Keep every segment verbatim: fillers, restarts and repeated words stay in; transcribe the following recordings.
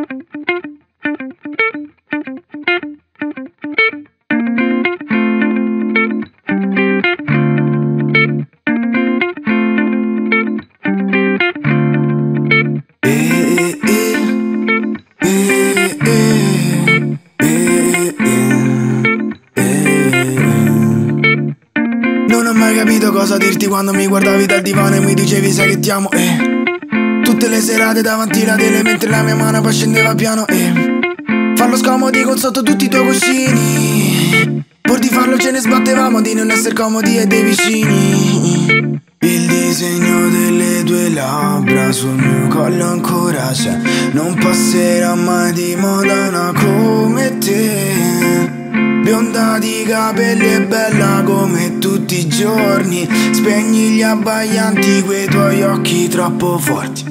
Non ho mai capito cosa dirti quando mi guardavi dal divano e mi dicevi sai che ti amo, eh. Tutte le serate davanti alla tele mentre la mia mano poi scendeva piano, eh. Farlo scomodi con sotto tutti i tuoi cuscini. Pur di farlo ce ne sbattevamo di non essere comodi e dei vicini. Il disegno delle tue labbra sul mio collo ancora c'è. Non passerà mai di moda una come te. Bionda di capelli e bella come tutti i giorni. Spegni gli abbaianti quei tuoi occhi troppo forti.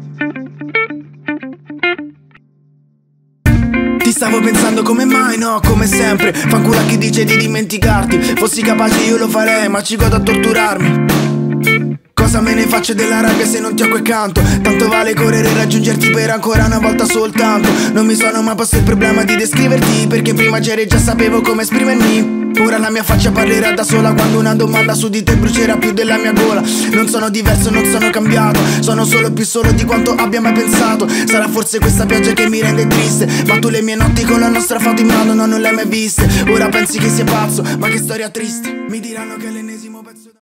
Ti stavo pensando come mai, no, come sempre. Fanculo a chi dice di dimenticarti. Fossi capace io lo farei, ma ci godo a torturarmi. Cosa me ne faccio della rabbia se non ti ho accanto? Tanto vale correre e raggiungerti per ancora una volta soltanto. Non mi sono mai posto il problema di descriverti, perché prima c'eri e già sapevo come esprimermi. Ora la mia faccia parlerà da sola quando una domanda su di te brucerà più della mia gola. Non sono diverso, non sono cambiato, sono solo più solo di quanto abbia mai pensato. Sarà forse questa pioggia che mi rende triste, ma tu le mie notti con la nostra foto in mano no, non le hai mai viste. Ora pensi che sia pazzo, ma che storia triste. Mi diranno che è l'ennesimo pezzo